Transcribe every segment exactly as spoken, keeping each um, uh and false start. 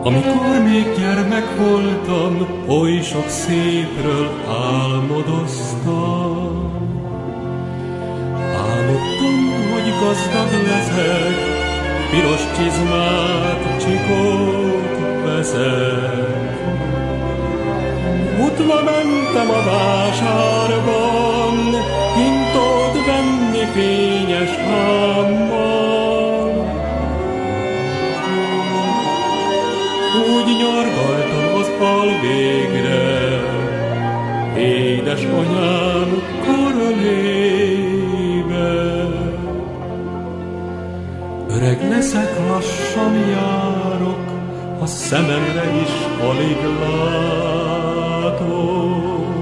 Amikor még gyermek voltam, oly sok szépről álmodoztam. Álmodtam, hogy gazdag leszek, piros csizmát, csikót veszek. Utva mentem a vásárban, hintót venni fényes hámmal. Úgy nyargaltam az alvégre, édesanyám körébe. Öreg leszek, lassan járok, a szememre is alig látok.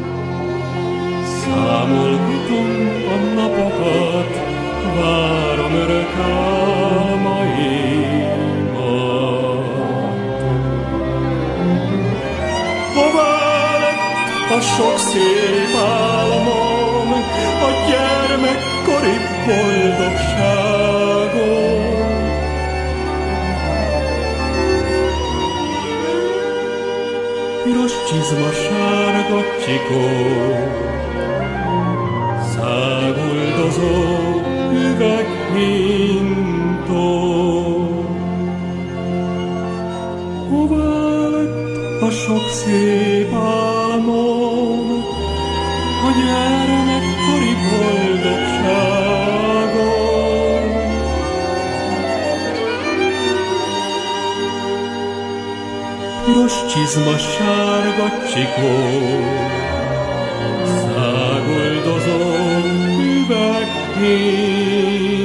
Számolgatom a napokat, várom örök álmaimat. Hová lett a sok szép álmom, a gyermekkori boldogságom? Piros csizma, sárga csikó, száguldozó üveghintó. Hová lett a sok szép álmom, a gyermekkori boldogságom? Piros csizma, sárga csikó, száguldozó üveghintó.